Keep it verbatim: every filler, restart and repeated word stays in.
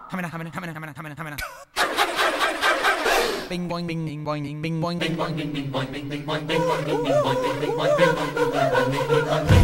Bing boing bing bing boing bing bing boing bing boing bing bing boing bing boing bing boing bing boing bing boing bing boing bing boing bing boing bing boing bing boing.